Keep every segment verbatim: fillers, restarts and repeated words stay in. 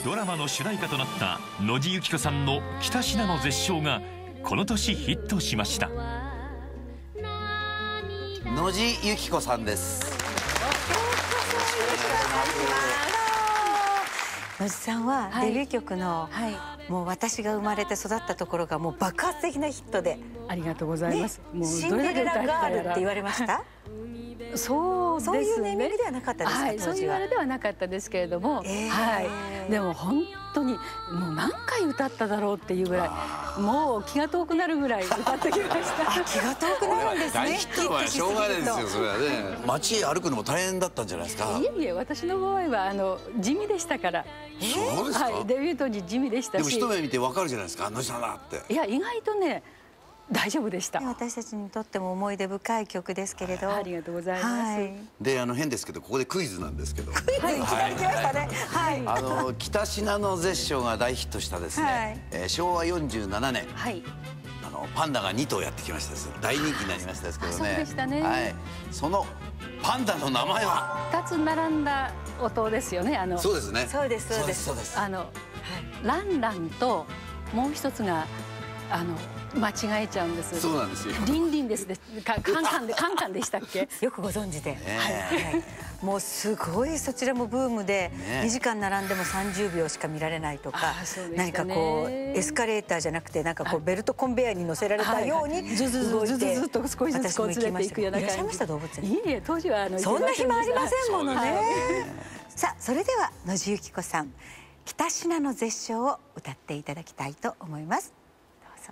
ドラマの主題歌となった野地由紀子さんの「北信濃絶唱」がこの年ヒットしました。 野地由紀子さんです。 野地さんはデビュー曲の、はいはい、もう私が生まれて育ったところがもう爆発的なヒットで、 ありがとうございます。 ね、もうシンデレラガールって言われました。 そうですね、 そういうネーミングではなかったですか、 はい、そういうあれではなかったですけれども、えー、はい、でも本当にもう何回歌っただろうっていうぐらい、もう気が遠くなるぐらい歌ってきました。 あ、気が遠くなるんですね。 大ヒットはしょうがないですよ、それはね。街歩くのも大変だったんじゃないですか。 いえいえ、私の場合はあの地味でしたから。 そうですか。 はい、デビュー当時地味でしたし。 でも一目見てわかるじゃないですか、野地さんだって。 いや、意外とね。大丈夫でした。 私たちにとっても思い出深い曲ですけれど。 ありがとうございます。はい、 で、あの変ですけど、ここでクイズなんですけど。 クイズいきなり来ましたね。はい。 あの北信濃絶唱が大ヒットしたですね。はい、えー、しょうわよんじゅうななねん。はい。あのパンダがにとうやってきましたです。大人気になりましたですけどね。 そうでしたね。 はい。そのパンダの名前は。 二つ並んだ音ですよね。あの。 そうですね。 そうですそうですそうです。 あの、はい、ランランともう一つがあの。間違えちゃうんです。 そうなんですよ。 リンリンですね。カンカンでカンカンでしたっけ？ よくご存知で。はい。もうすごいそちらもブームでにじかん並んでもさんじゅうびょうしか見られないとか、何かこうエスカレーターじゃなくてなんかこうベルトコンベヤーに乗せられたようにずずずずずっと少しずつこう連れていくような感じ。 いらっしゃいました動物園。 いいえ、当時はあのそんな暇ありませんものね。さあ、それでは野地由紀子さん、北信濃絶唱を歌っていただきたいと思います。どうぞ。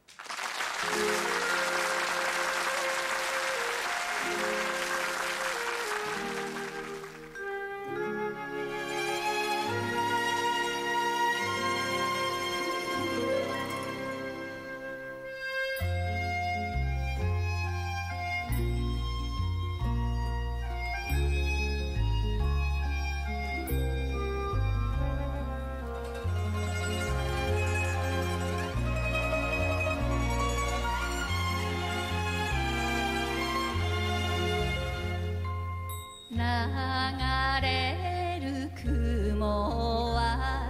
流れる雲は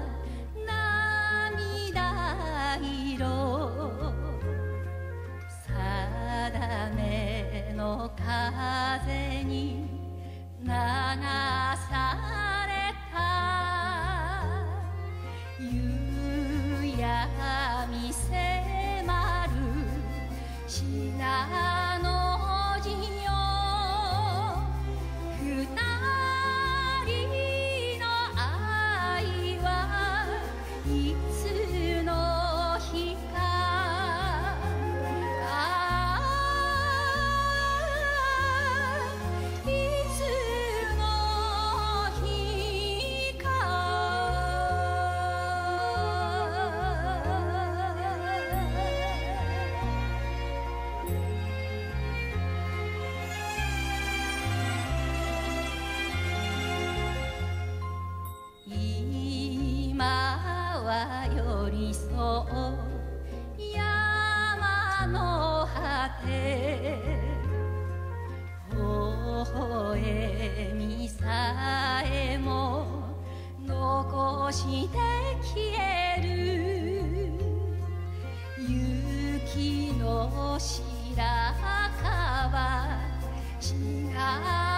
涙色、定めの風に流された。夕闇迫る信濃路よ、二人の愛はいつの日か。ああ、いつの日か。今は寄り添う山の果て、微笑みさえも残して消える。雪の白川白